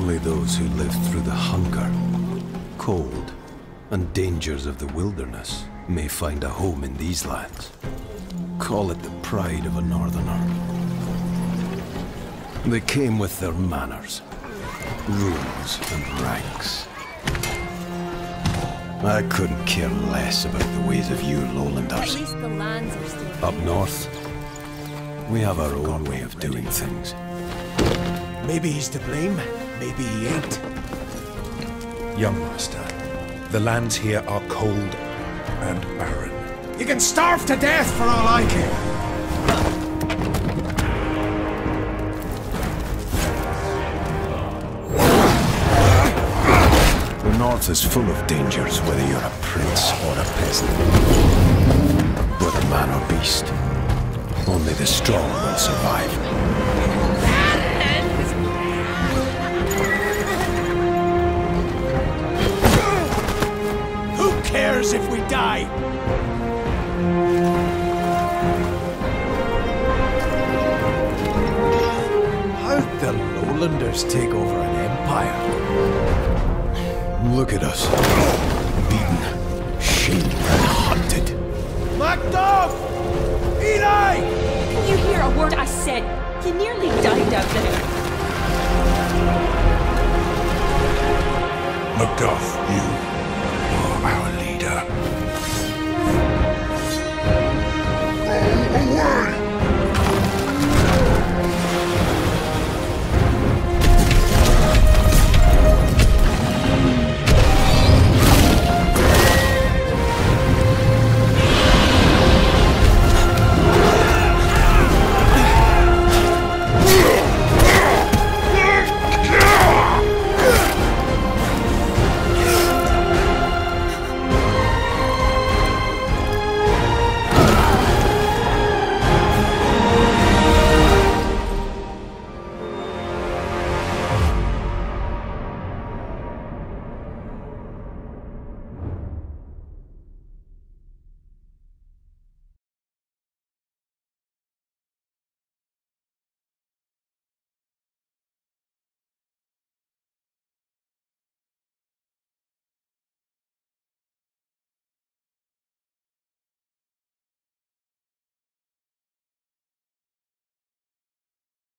Only those who lived through the hunger, cold, and dangers of the wilderness may find a home in these lands. Call it the pride of a northerner. They came with their manners, rules, and ranks. I couldn't care less about the ways of you lowlanders. At least the lands are still... Up north, we have our own way of doing things. Maybe he's to blame, maybe he ain't. Young master, the lands here are cold and barren. You can starve to death for all I care. The north is full of dangers, whether you're a prince or a peasant. Whether man or beast, only the strong will survive. Who cares if we die? How'd the lowlanders take over an empire? Look at us. Beaten, shamed, and hunted. Macduff! Eli! Can you hear a word I said? You nearly died out there. Macduff, you